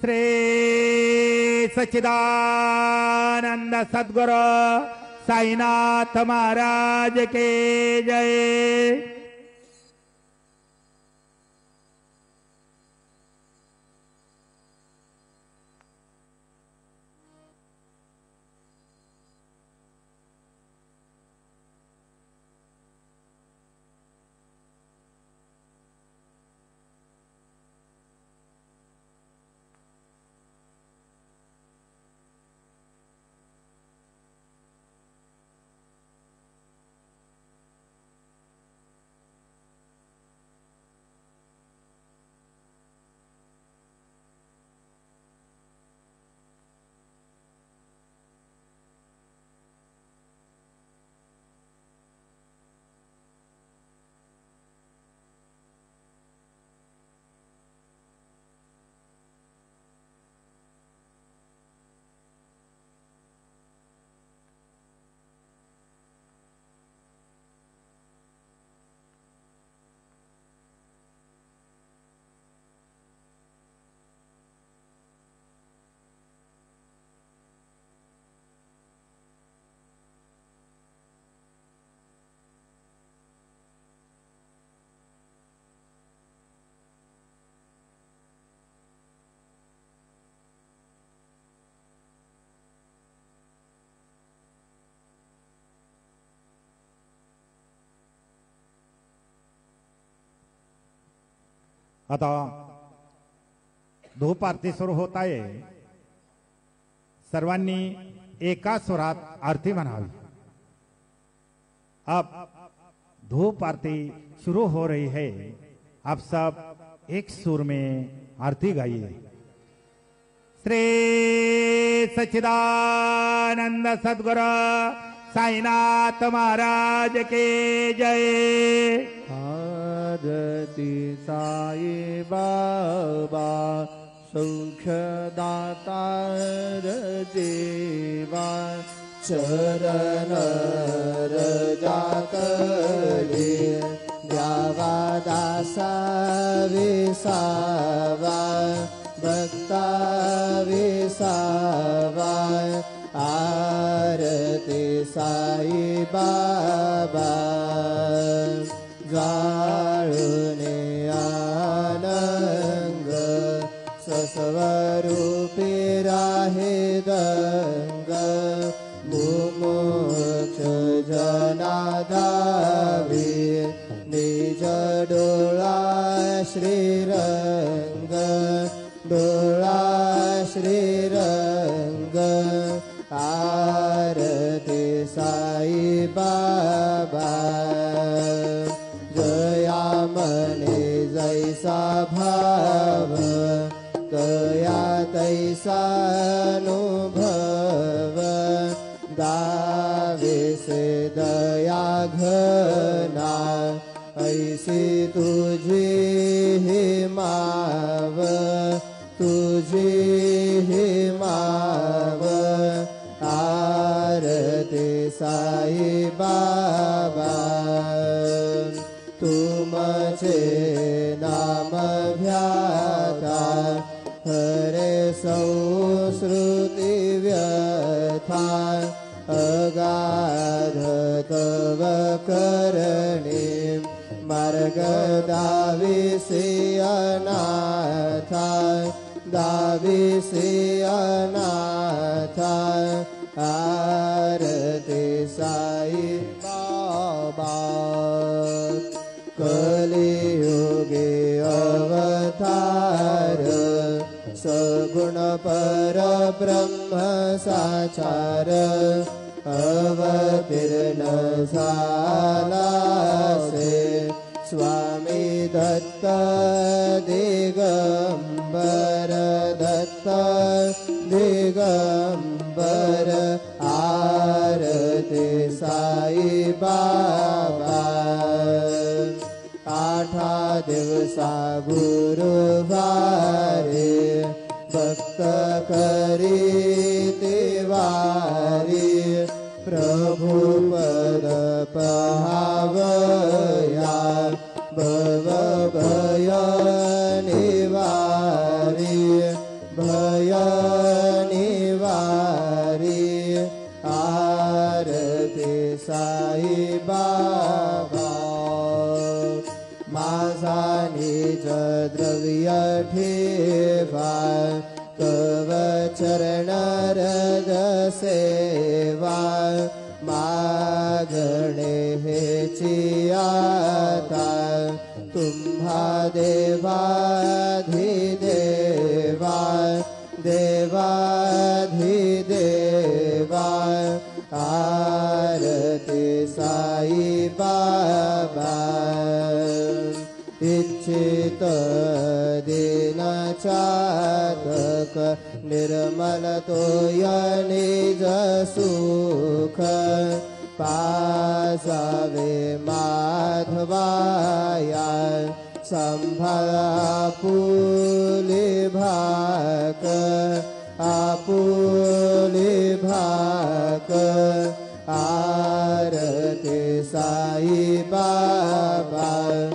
श्री सच्चिदानंद सद्गुरु साईनाथ महाराज के जय। आता धूप आरती सुरू होत आहे। सर्वांनी एका स्वरात आरती म्हणावी। अब धूप आरती शुरू हो रही है। आप सब एक सुर में आरती गाइए। श्री सच्चिदानंद सद्गुरु साईनाथ महाराज के जय। आरती साई बाबा सौख्यदातार देवा चरण रजातले द्यावा दासा विसावा भक्ता विसावा आरती साई बाबा जाळुने आनंद सस्वरूपी राहे दंग मुमुक्ष जनाधावी निज डोळा श्रीरंग डोळा श्रीरंग आरती साई बाबा जया मने जैसा भाव तया तैसा अनुभव गावे से दया घना ऐसी तुझी ही माव तुझी ही माव आरती साई बाबा तुमचे नाम व्याता हरे संस्कृती व्यथा अगाध तव करणे मार्ग दाविसी अनाथा दाविसी अनाथा आरती साई बाबा कलियुगे अवतार सगुण पर ब्रह्म साचार अवतीर्ण झाला से स्वामी दत्त दिगंबर दत्त दिगंबर आरती साई बाबा आठा दिवसा गुरुवारे भक्त करी तिवारी प्रभु पद पहावया भव भय निवारी बाबा माझानी च द्रव्य ठेवा तव चरण रज सेवा मागणे हेची आता तुम्हा देवाधिदेवा देवाधिदेवा आरती साई बाबा इच्छित दीन चातक निर्मल तोय निज सुख पासावे माधवाया संभला आपुले भाक आपुले भाक आरती साई बाबा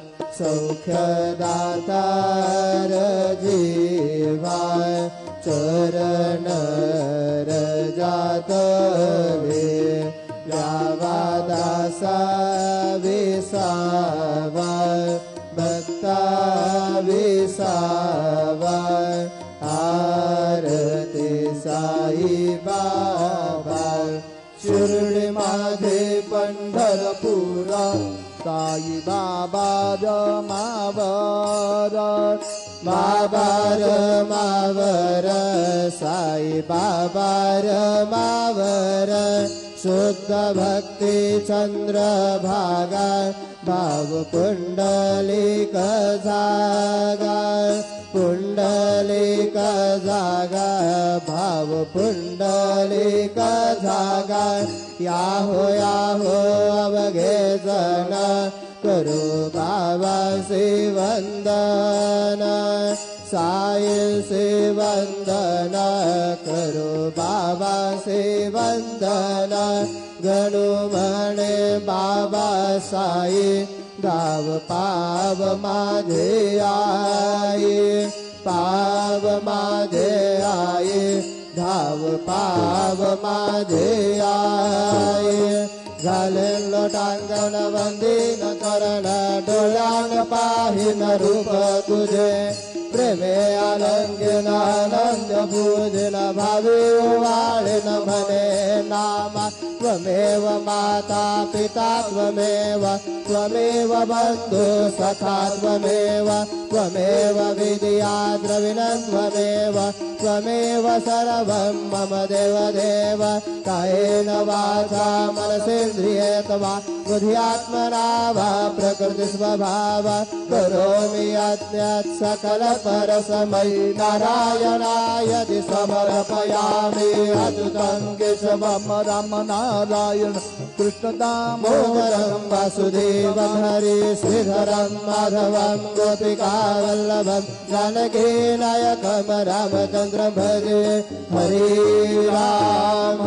सौख्यदातार जीवा चरण रजातवे यावा दासा विसावा भक्ता विसावा आरती साई बाबा शिर्डी माझे पंढरपुरा साई बाबा रमावर मावर मावर साई बाबा रमावर शुद्ध भक्ति चंद्र भागा भाव पुंडलिक जागा पुंडलिक जागा भाव पुंडलिक जागा याहो अवघे जन करो बाबा से वंदन साई से वंदन करो बाबा से वंदन गणु मणे बाबा साई दाव पाव माझे आये पाव माझे आये धाव पाव माझे आये झाले लोटांगण वंदीन चरण डोळ्यान पाहिन रूप तुझे प्रेमे आलंगिन आनंद पूजन भावे वाळिन म्हणे नामा त्वमेव माता पिता त्वमेव त्वमेव बंधु सखा त्वमेव त्वमेव विद्या द्रविणं त्वमेव त्वमेव सर्वं मम देवदेव कायेन वाचा मनसेन्द्रियेर्वा बुद्ध्यात्मना वा प्रकृतिस्वभाव करोमि यज्ञात् सकल परस्मै नारायणाय समर्पयामि अच्युतं केशवं राम नारायण कृष्ण दामोदरं वासुदेवं हरि श्रीधरं माधवं गोपिका वल्लभं जानकी नायकं रामचन्द्रं भजे हरे राम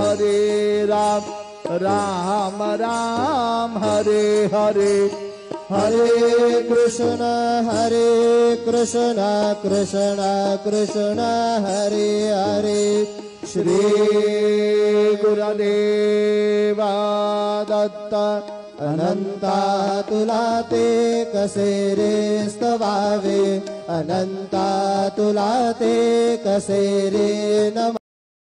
राम राम हरे हरे हरे कृष्ण कृष्ण कृष्ण हरे हरे श्री गुरुदेवा दत्त अनंता तुला ते कसे रे स्तवावे अनंता तुला ते कसे रे नम